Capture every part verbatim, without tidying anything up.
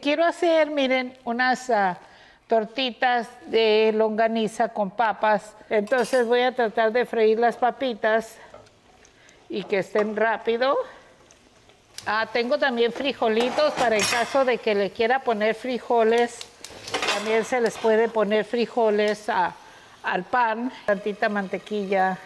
quiero hacer, miren, unas uh, tortitas de longaniza con papas. Entonces voy a tratar de freír las papitas y que estén rápido. Ah, tengo también frijolitos para el caso de que le quiera poner frijoles. También se les puede poner frijoles a, al pan. Tantita mantequilla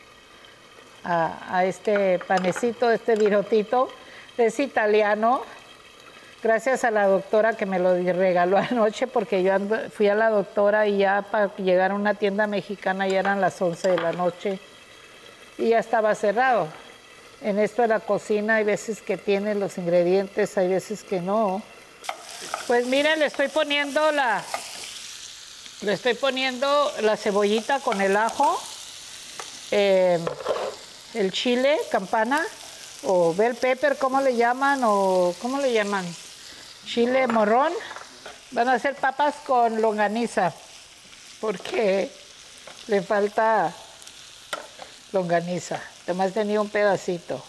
a, a este panecito, este virotito. Es italiano. Gracias a la doctora que me lo regaló anoche, porque yo ando, fui a la doctora y ya para llegar a una tienda mexicana ya eran las once de la noche y ya estaba cerrado. En esto de la cocina hay veces que tiene los ingredientes, hay veces que no. Pues miren, le estoy poniendo la, le estoy poniendo la cebollita con el ajo, eh, el chile campana o bell pepper, ¿cómo le llaman? O ¿cómo le llaman? Chile morrón. Van a hacer papas con longaniza porque le falta longaniza. Además tenía un pedacito.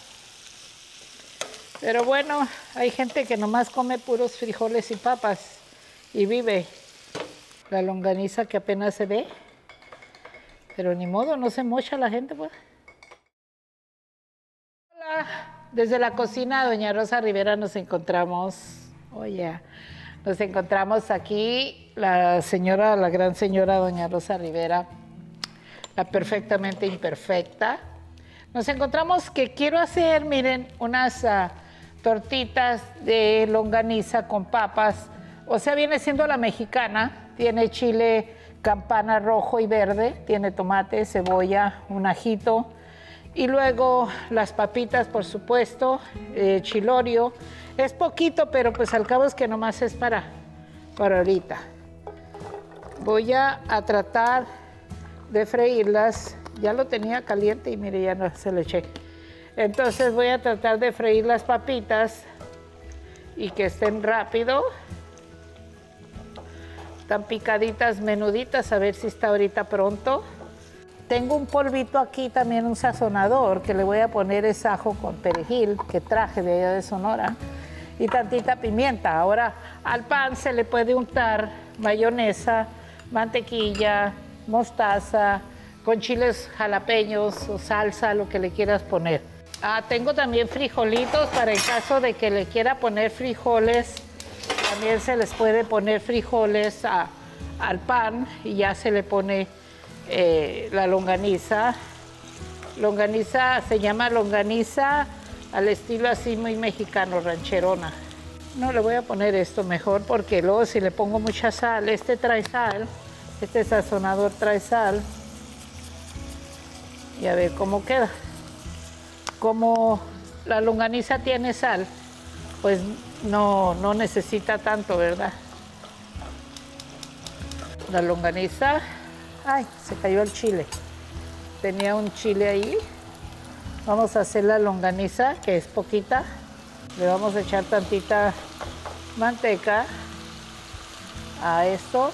Pero bueno, hay gente que nomás come puros frijoles y papas y vive. La longaniza que apenas se ve. Pero ni modo, no se mocha la gente, pues. Hola, desde la cocina Doña Rosa Rivera nos encontramos. Oye, nos encontramos aquí la señora, la gran señora Doña Rosa Rivera, la perfectamente imperfecta. Nos encontramos que quiero hacer, miren, unas uh, tortitas de longaniza con papas. O sea, viene siendo la mexicana. Tiene chile campana rojo y verde, tiene tomate, cebolla, un ajito. Y luego las papitas, por supuesto, eh, chilorio. Es poquito, pero pues al cabo es que nomás es para, para ahorita. Voy a, a tratar de freírlas. Ya lo tenía caliente y mire, ya no se le eché. Entonces voy a tratar de freír las papitas y que estén rápido. Están picaditas, menuditas, a ver si está ahorita pronto. Tengo un polvito aquí, también un sazonador, que le voy a poner es ajo con perejil, que traje de allá de Sonora, y tantita pimienta. Ahora, al pan se le puede untar mayonesa, mantequilla, mostaza, con chiles jalapeños o salsa, lo que le quieras poner. Ah, tengo también frijolitos para el caso de que le quiera poner frijoles. También se les puede poner frijoles a, al pan y ya se le pone eh, la longaniza. Longaniza se llama longaniza al estilo así muy mexicano, rancherona. No, le voy a poner esto mejor porque luego si le pongo mucha sal, este trae sal, este sazonador trae sal. Y a ver cómo queda. Como la longaniza tiene sal, pues no, no necesita tanto, ¿verdad? La longaniza, ay, se cayó el chile. Tenía un chile ahí. Vamos a hacer la longaniza, que es poquita. Le vamos a echar tantita manteca a esto.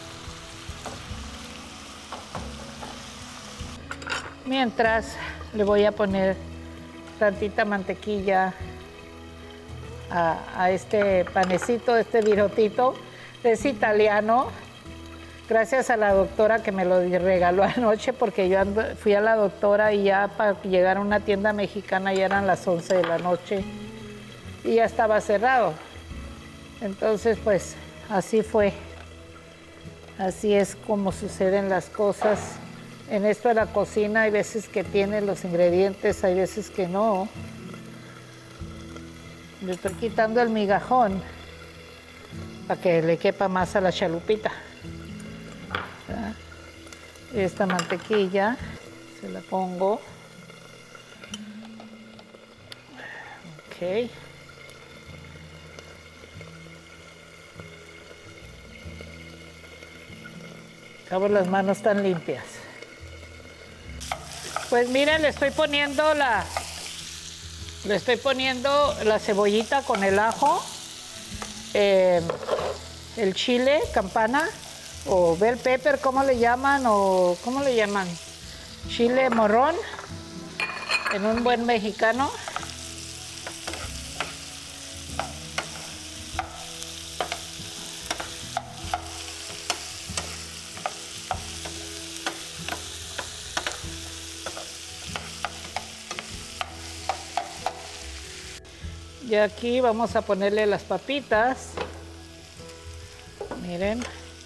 Mientras le voy a poner tantita mantequilla a, a este panecito, este virotito. Es italiano. Gracias a la doctora que me lo regaló anoche, porque yo ando, fui a la doctora y ya para llegar a una tienda mexicana ya eran las once de la noche y ya estaba cerrado. Entonces, pues, así fue. Así es como suceden las cosas. En esto de la cocina hay veces que tiene los ingredientes, hay veces que no. Le estoy quitando el migajón para que le quepa más a la chalupita. Esta mantequilla se la pongo. Ok. Acabo las manos tan limpias. Pues miren, le estoy poniendo la, le estoy poniendo la cebollita con el ajo, eh, el chile campana o bell pepper, ¿cómo le llaman? O ¿cómo le llaman? Chile morrón, en un buen mexicano. Y aquí vamos a ponerle las papitas. Miren.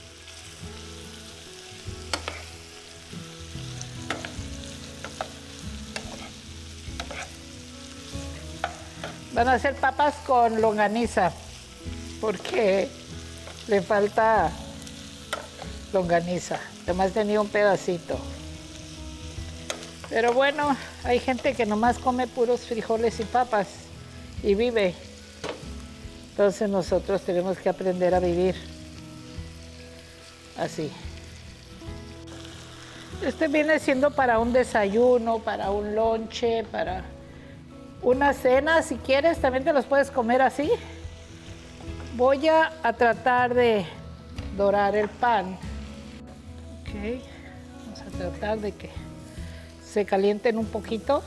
Van a ser papas con longaniza, porque le falta longaniza. Además tenía un pedacito. Pero bueno, hay gente que nomás come puros frijoles y papas y vive. Entonces nosotros tenemos que aprender a vivir así. Este viene siendo para un desayuno, para un lonche, para una cena. Si quieres, también te los puedes comer así. Voy a, a tratar de dorar el pan. Ok, vamos a tratar de que se calienten un poquito.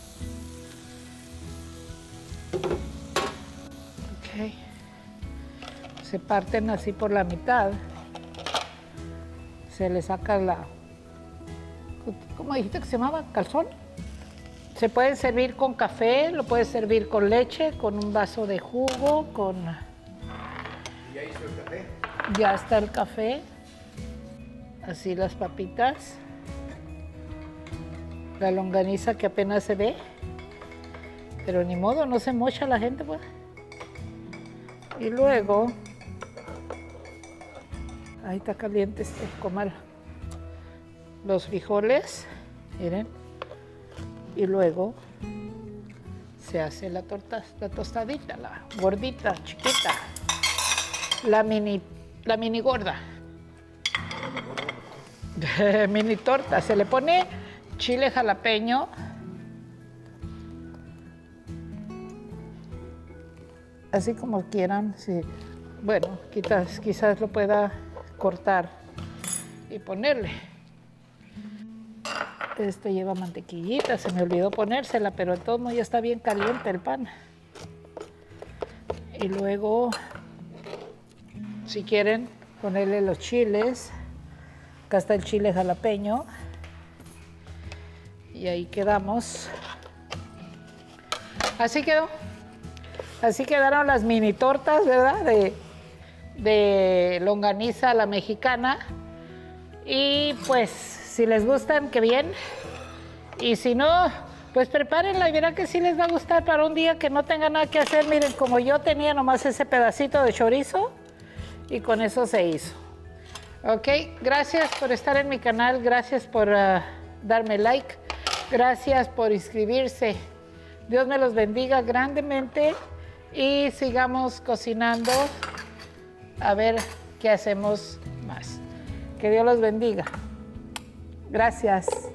Ok, se parten así por la mitad. Se le saca la, ¿cómo dijiste que se llamaba? ¿Calzón? Se pueden servir con café, lo puedes servir con leche, con un vaso de jugo, con... ¿Ya hizo el café? Ya está el café. Así las papitas. La longaniza que apenas se ve. Pero ni modo, no se mocha la gente, pues. Y luego... Ahí está caliente este comal. Los frijoles, miren. Y luego se hace la torta, la tostadita, la gordita, chiquita. La mini, la mini gorda. Mini torta. Se le pone chile jalapeño. Así como quieran. Sí. Bueno, quizás, quizás lo pueda cortar y ponerle. Este lleva mantequillita, se me olvidó ponérsela, pero de todos modos ya está bien caliente el pan. Y luego, si quieren, ponerle los chiles. Acá está el chile jalapeño. Y ahí quedamos. Así quedó. Así quedaron las mini tortas, ¿verdad? De, de longaniza a la mexicana. Y pues, si les gustan, qué bien. Y si no, pues prepárenla y verán que sí les va a gustar para un día que no tenga nada que hacer. Miren, como yo tenía nomás ese pedacito de chorizo y con eso se hizo. Ok, gracias por estar en mi canal, gracias por uh, darme like, gracias por inscribirse. Dios me los bendiga grandemente y sigamos cocinando a ver qué hacemos más. Que Dios los bendiga. Gracias.